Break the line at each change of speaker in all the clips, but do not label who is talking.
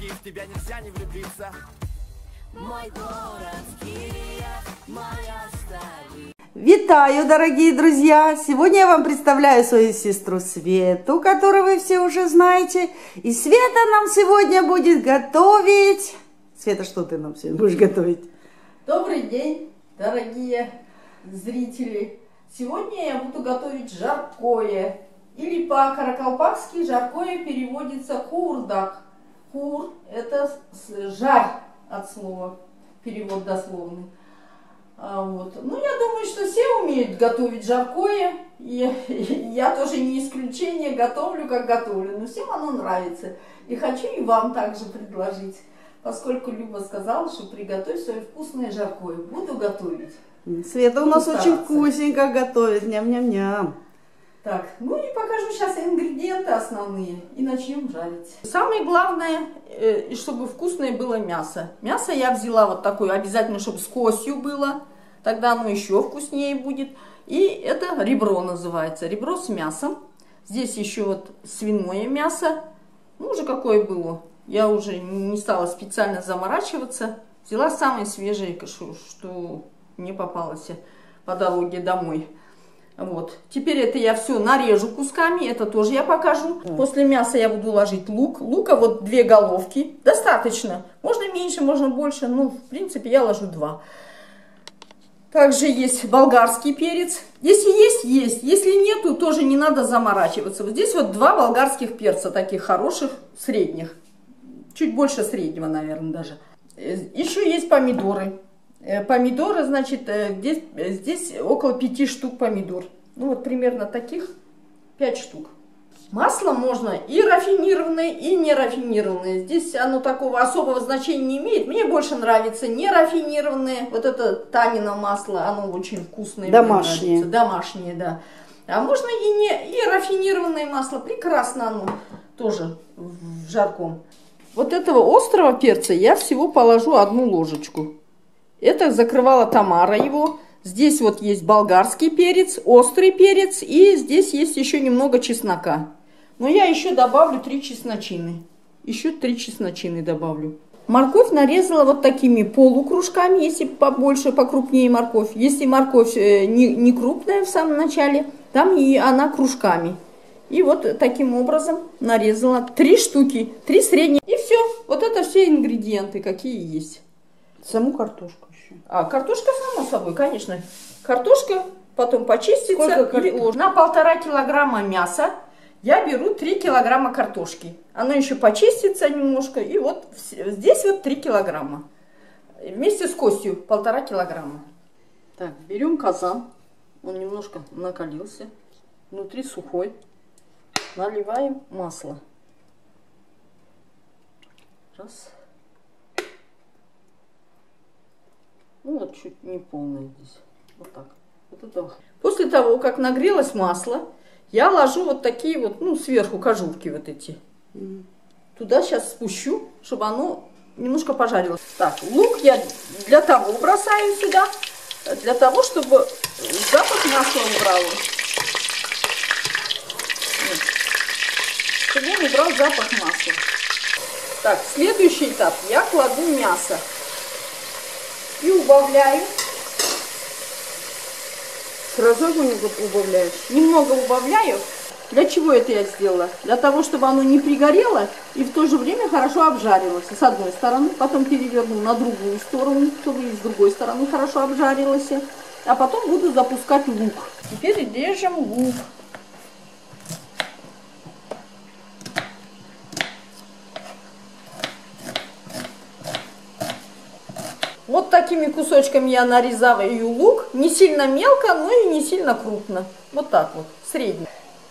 и в тебя нельзя не влюбиться. Мой город Киев, моя столица.
Витаю, дорогие друзья! Сегодня я вам представляю свою сестру Свету, которую вы все уже знаете. И Света нам сегодня будет готовить... Света, что ты нам сегодня будешь готовить?
Добрый день, дорогие зрители! Сегодня я буду готовить жаркое. Или по-каракалпакски жаркое переводится курдак. Кур – это жарь от слова, перевод дословный. Вот. Ну, я думаю, что все умеют готовить жаркое. И я тоже не исключение, готовлю, как готовлю. Но всем оно нравится. И хочу и вам также предложить. Поскольку Люба сказала, что приготовь свое вкусное жаркое. Буду готовить.
Света у нас очень вкусненько готовит. Ням-ням-ням.
Так, ну и покажу сейчас ингредиенты основные. И начнем жарить. Самое главное, чтобы вкусное было мясо. Мясо я взяла вот такое, обязательно, чтобы с костью было. Тогда оно еще вкуснее будет. И это ребро называется. Ребро с мясом. Здесь еще вот свиное мясо. Ну, уже какое было. Я уже не стала специально заморачиваться. Взяла самое свежее, что мне попалось по дороге домой. Вот. Теперь это я все нарежу кусками. Это тоже я покажу. После мяса я буду ложить лук. Лука вот 2 головки. Достаточно. Можно меньше, можно больше. Ну, в принципе, я ложу 2. Также есть болгарский перец. Если есть, есть. Если нету, тоже не надо заморачиваться. Вот здесь вот 2 болгарских перца, таких хороших, средних. Чуть больше среднего, наверное, даже. Еще есть помидоры. Помидоры, значит, здесь около 5 штук помидор. Ну, вот примерно таких 5 штук. Масло можно и рафинированное, и нерафинированное. Здесь оно такого особого значения не имеет. Мне больше нравится нерафинированное. Вот это Танино масло, оно очень вкусное.
Домашнее.
Домашнее, да. А можно и рафинированное масло. Прекрасно оно тоже в жарком. Вот этого острого перца я всего положу 1 ложечку. Это закрывала Тамара его. Здесь вот есть болгарский перец, острый перец. И здесь есть еще немного чеснока. Но я еще добавлю 3 чесночины. Еще 3 чесночины добавлю. Морковь нарезала вот такими полукружками, если побольше, покрупнее морковь. Если морковь не крупная в самом начале, там и она кружками. И вот таким образом нарезала 3 штуки, 3 средние. И все. Вот это все ингредиенты, какие есть.
Саму картошку еще.
А, картошка, само собой, конечно. Картошка потом почистится.
Сколько
На 1,5 килограмма мяса я беру 3 килограмма картошки. Оно еще почистится немножко. И вот здесь вот 3 килограмма. Вместе с костью 1,5 килограмма. Так, берем казан. Он немножко накалился. Внутри сухой. Наливаем масло. Раз. Ну вот чуть не полное здесь. Вот так. Вот это. После того, как нагрелось масло, я ложу вот такие вот, ну, сверху кожурки вот эти. Туда сейчас спущу, чтобы оно немножко пожарилось. Так, лук я для того бросаю сюда, для того, чтобы запах масла убрало. Чтобы он убрал запах масла. Так, следующий этап. Я кладу мясо. И убавляю.
Сразу немного убавляешь?
Немного убавляю. Для чего это я сделала? Для того, чтобы оно не пригорело и в то же время хорошо обжарилось. С одной стороны, потом переверну на другую сторону, чтобы и с другой стороны хорошо обжарилось. А потом буду запускать лук. Теперь режем лук. Вот такими кусочками я нарезаю лук. Не сильно мелко, но и не сильно крупно. Вот так вот, средний.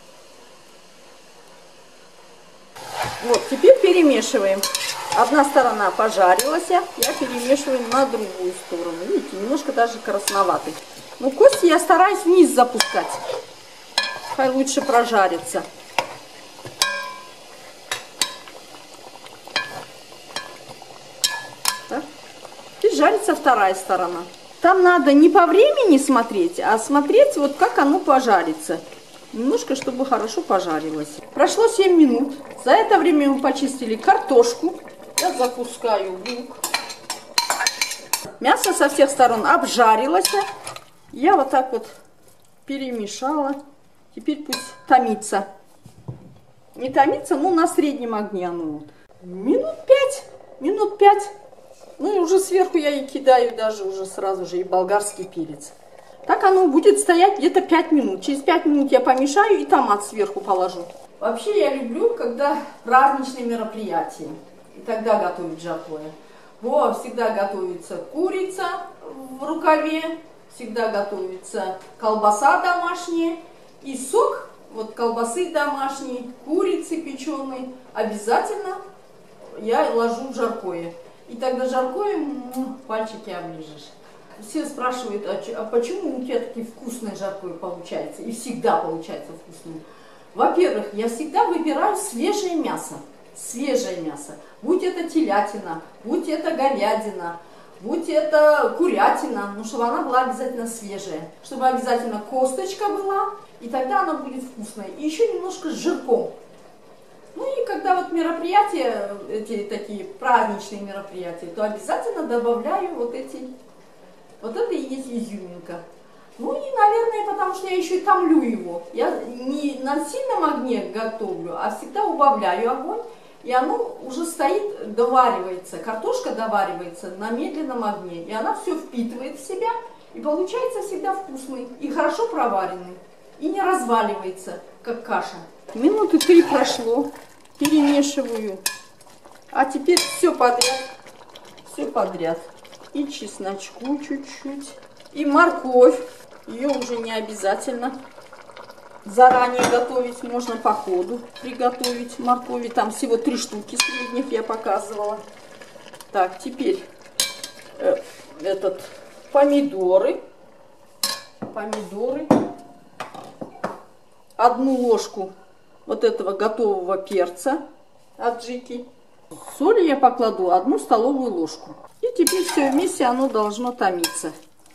Вот, теперь перемешиваем. Одна сторона пожарилась, я перемешиваю на другую сторону. Видите, немножко даже красноватый. Но кости я стараюсь вниз запускать. Хай лучше прожарится. Жарится вторая сторона. Там надо не по времени смотреть, а смотреть вот как оно пожарится. Немножко, чтобы хорошо пожарилось. Прошло 7 минут. За это время мы почистили картошку. Я запускаю лук. Мясо со всех сторон обжарилось. Я вот так вот перемешала. Теперь пусть томится. Не томится, но на среднем огне оно. Минут 5. Ну и уже сверху я и кидаю даже уже сразу же и болгарский перец. Так оно будет стоять где-то 5 минут. Через 5 минут я помешаю и томат сверху положу. Вообще я люблю, когда праздничные мероприятия. И тогда готовить жаркое. Всегда готовится курица в рукаве, всегда готовится колбаса домашняя и сок вот колбасы домашней, курицы печеной. Обязательно я ложу в жаркое. И тогда жаркое пальчики оближешь. Все спрашивают, а почему у тебя такие вкусные жаркое получается? И всегда получается вкусное. Во-первых, я всегда выбираю свежее мясо. Свежее мясо. Будь это телятина, будь это говядина, будь это курятина, но чтобы она была обязательно свежая. Чтобы обязательно косточка была, и тогда она будет вкусная. И еще немножко с жирком. Ну и когда вот мероприятия, эти такие праздничные мероприятия, то обязательно добавляю вот это и есть изюминка. Ну и, наверное, потому что я еще и томлю его. Я не на сильном огне готовлю, а всегда убавляю огонь. И оно уже стоит, доваривается, картошка доваривается на медленном огне. И она все впитывает в себя, и получается всегда вкусный, и хорошо проваренный, и не разваливается, как каша. Минуты 3 прошло, перемешиваю. А теперь все подряд. И чесночку чуть-чуть, и морковь. Ее уже не обязательно заранее готовить, можно по ходу приготовить моркови. Там всего 3 штуки средних я показывала. Так, теперь помидоры. 1 ложку вот этого готового перца аджики. Соли я покладу 1 столовую ложку. И теперь все вместе оно должно томиться.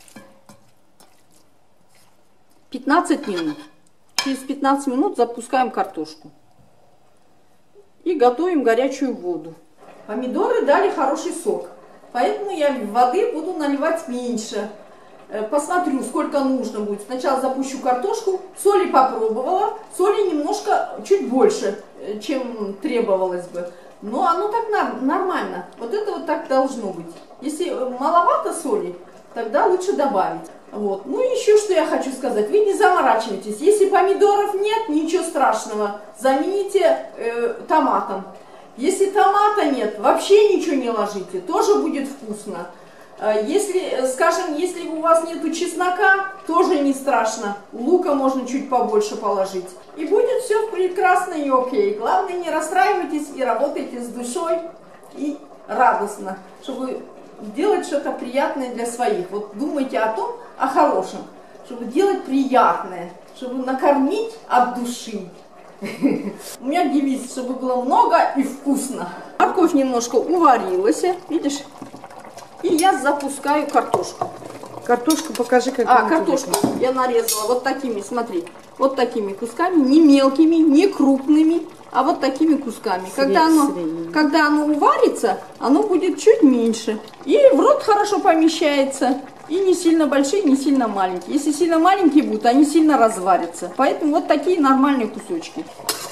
15 минут. Через 15 минут запускаем картошку. И готовим горячую воду. Помидоры дали хороший сок. Поэтому я воды буду наливать меньше. Посмотрю, сколько нужно будет. Сначала запущу картошку. Соли попробовала. Соли немножко, чуть больше, чем требовалось бы. Но оно так нормально. Вот это вот так должно быть. Если маловато соли, тогда лучше добавить. Вот. Ну и еще что я хочу сказать. Вы не заморачивайтесь. Если помидоров нет, ничего страшного. Замените томатом. Если томата нет, вообще ничего не ложите. Тоже будет вкусно. Если, скажем, если у вас нету чеснока, тоже не страшно. Лука можно чуть побольше положить. И будет все прекрасно и окей. Главное, не расстраивайтесь и работайте с душой и радостно, чтобы делать что-то приятное для своих. Вот думайте о хорошем, чтобы делать приятное, чтобы накормить от души. У меня девиз, чтобы было много и вкусно. Морковь немножко уварилась, видишь? И я запускаю картошку.
Картошку покажи, как
картошку я нарезала вот такими, смотри, вот такими кусками, не мелкими, не крупными, а вот такими кусками. Когда оно уварится, оно будет чуть меньше. И в рот хорошо помещается. И не сильно большие, не сильно маленькие. Если сильно маленькие будут, они сильно разварятся. Поэтому вот такие нормальные кусочки.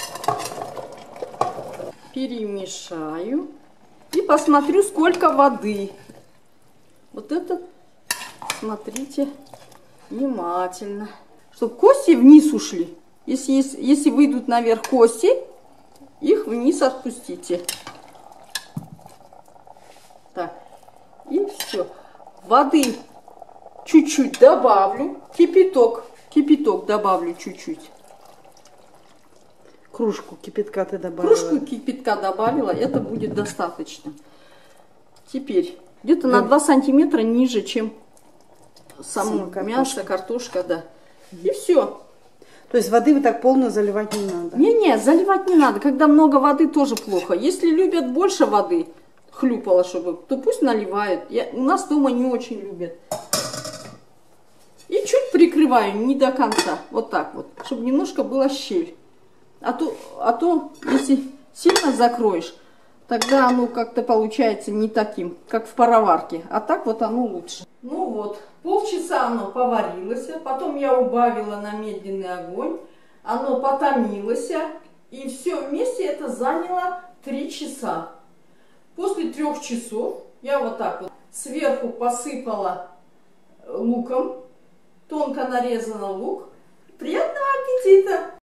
Перемешаю. И посмотрю, сколько воды. Вот это, смотрите, внимательно. Чтобы кости вниз ушли. Если выйдут наверх кости, их вниз отпустите. Так, и все. Воды чуть-чуть добавлю. Кипяток добавлю чуть-чуть.
Кружку кипятка ты добавила.
Кружку кипятка добавила, это будет достаточно. Теперь где-то на 2 сантиметра ниже, чем само мясо, картошка, да. И все.
То есть воды вы так полную заливать не надо?
Не, заливать не надо. Когда много воды, тоже плохо. Если любят больше воды, хлюпало, чтобы, то пусть наливают. У нас дома не очень любят. И чуть прикрываю, не до конца. Вот так вот, чтобы немножко была щель. А то если сильно закроешь, Тогда оно как-то получается не таким, как в пароварке. А так вот оно лучше. Ну вот, полчаса оно поварилось. Потом я убавила на медленный огонь. Оно потомилось. И все вместе это заняло 3 часа. После 3 часов я вот так вот сверху посыпала луком. Тонко нарезанный лук. Приятного аппетита!